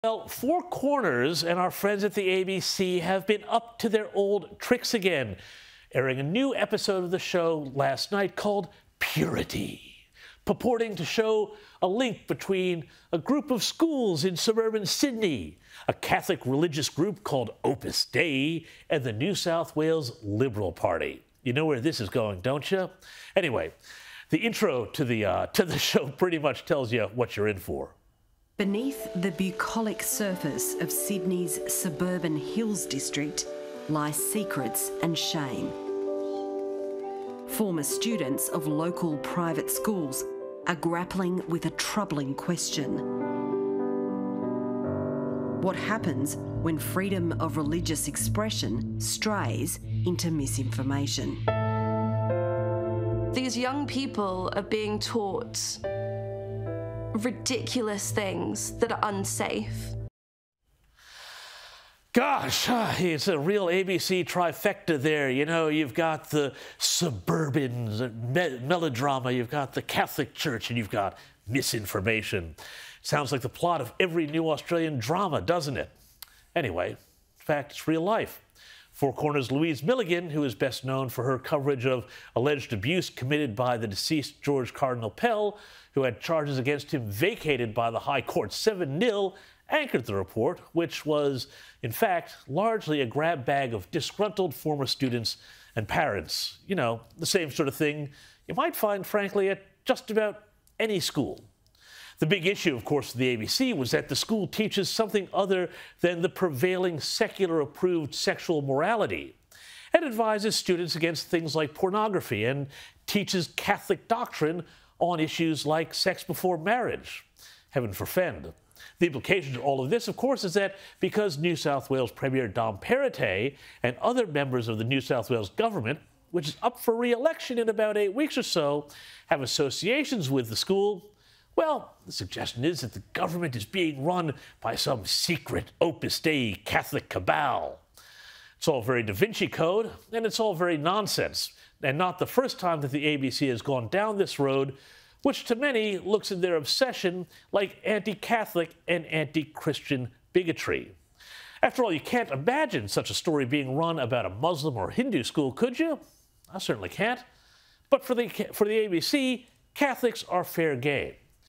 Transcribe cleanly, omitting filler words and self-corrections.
Well, Four Corners and our friends at the ABC have been up to their old tricks again, airing a new episode of the show last night called Purity, purporting to show a link between a group of schools in suburban Sydney, a Catholic religious group called Opus Dei, and the New South Wales Liberal Party. You know where this is going, don't you? Anyway, the intro to the show pretty much tells you what you're in for. Beneath the bucolic surface of Sydney's suburban hills district lie secrets and shame. Former students of local private schools are grappling with a troubling question. What happens when freedom of religious expression strays into misinformation? These young people are being taught ridiculous things that are unsafe. Gosh, it's a real ABC trifecta there. You know, you've got the suburban melodrama, you've got the Catholic Church, and you've got misinformation. Sounds like the plot of every new Australian drama, doesn't it? Anyway, in fact, it's real life. Four Corners' Louise Milligan, who is best known for her coverage of alleged abuse committed by the deceased George Cardinal Pell, who had charges against him vacated by the High Court 7-0, anchored the report, which was, in fact, largely a grab bag of disgruntled former students and parents. You know, the same sort of thing you might find, frankly, at just about any school. The big issue, of course, for the ABC was that the school teaches something other than the prevailing secular-approved sexual morality. It advises students against things like pornography and teaches Catholic doctrine on issues like sex before marriage. Heaven forfend. The implication of all of this, of course, is that because New South Wales Premier Dom Perrottet and other members of the New South Wales government, which is up for re-election in about 8 weeks or so, have associations with the school, well, the suggestion is that the government is being run by some secret Opus Dei Catholic cabal. It's all very Da Vinci Code, and it's all very nonsense, and not the first time that the ABC has gone down this road, which to many looks in their obsession like anti-Catholic and anti-Christian bigotry. After all, you can't imagine such a story being run about a Muslim or Hindu school, could you? I certainly can't. But for the ABC, Catholics are fair game.